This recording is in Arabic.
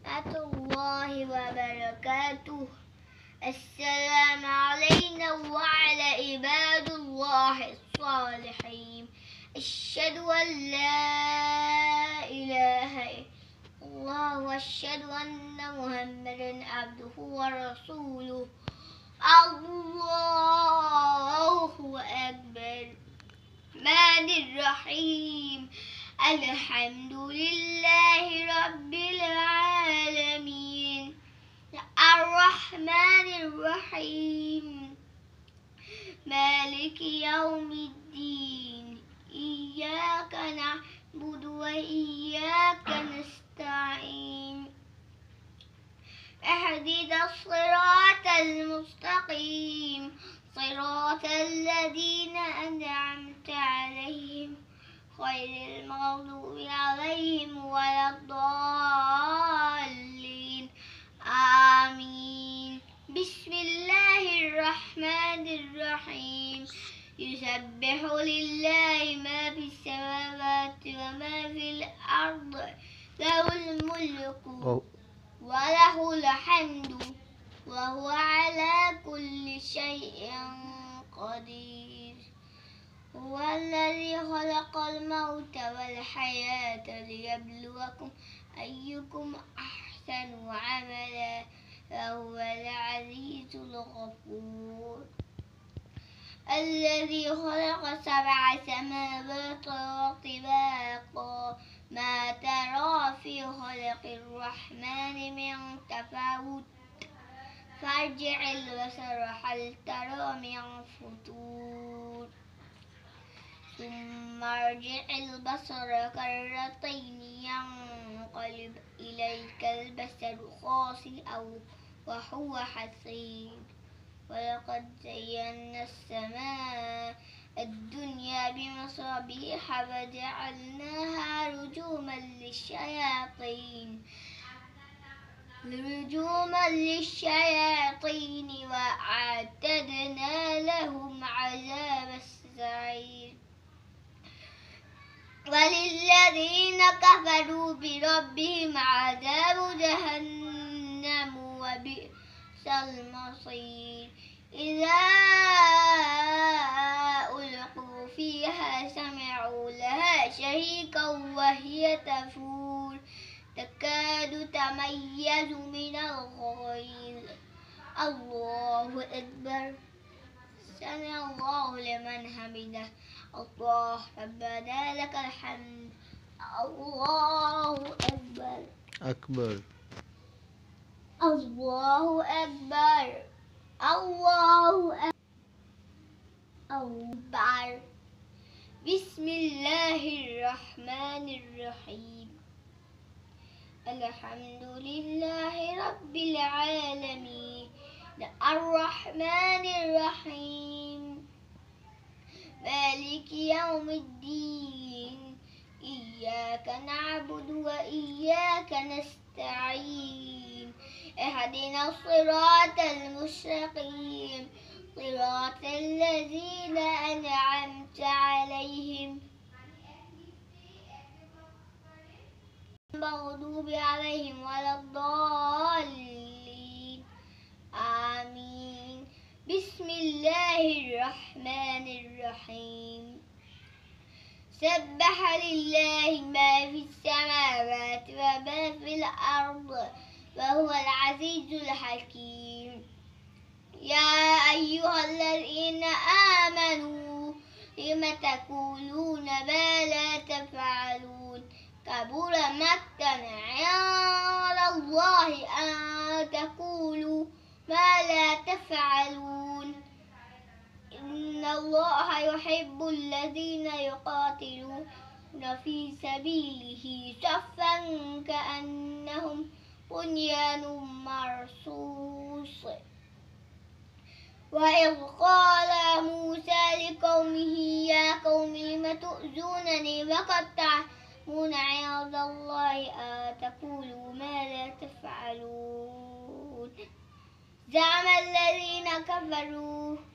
ورحمة الله وبركاته. السلام علينا وعلى عباد الله الصالحين. أشهد أن لا إله إلا الله وأشهد أن محمدا عبده ورسوله. الله أكبر. الرحمن الرحيم. الحمد لله رب العالمين. الرحمن الرحيم مالك يوم الدين. إياك نعبد وإياك نستعين. اهدنا الصراط المستقيم صراط الذين أنعمت عليهم غير المغضوب عليهم ولا الضالين. آمين. بسم الله الرحمن الرحيم. يسبح لله ما في السماوات وما في الأرض له الملك وله الحمد وهو على كل شيء قدير. هو الذي خلق الموت والحياة ليبلوكم أيكم أحسن عملا وهو العزيز الغفور. الذي خلق 7 سماوات طباقا ما ترى في خلق الرحمن من تفاوت فارجع البصر هل ترى من فطور ثم ارجع البصر كرتين ينقلب إليك البصر خاسئا وهو حسير. ولقد زينا السماء الدنيا بمصابيح وجعلناها رجوما للشياطين وأعتدنا لهم عذاب السعير. وللذين كفروا بربهم عذاب جهنم وبئس المصير. إذا ألقوا فيها سمعوا لها شهيقا وهي تفور تكاد تميز من الغيظ. الله أكبر. سمع الله لمن حمده. الله ربنا لك الحمد. الله أكبر. الله أكبر. الله أكبر. بسم الله الرحمن الرحيم. الحمد لله رب العالمين. الرحمن الرحيم مالك يوم الدين. إياك نعبد وإياك نستعين. اهدنا الصراط المستقيم صراط الذين أنعمت عليهم المغضوب عليهم ولا الضالين. آمين. بسم الله الرحمن الرحيم. سبح لله ما في السماوات وما في الأرض وهو العزيز الحكيم. يا أيها الذين آمنوا لم تقولون ما لا تفعلون كبر مقتا عند الله أن تقولوا ما لا تفعلون. إن الله يحب الذين يقاتلون في سبيله صفا كأنهم بنيان مرصوص. وإذ قال موسى لقومه يا قوم لم تؤذونني وقد تعلمون عند الله أن تقولوا ما لا تفعلون. زعم الذين كفروا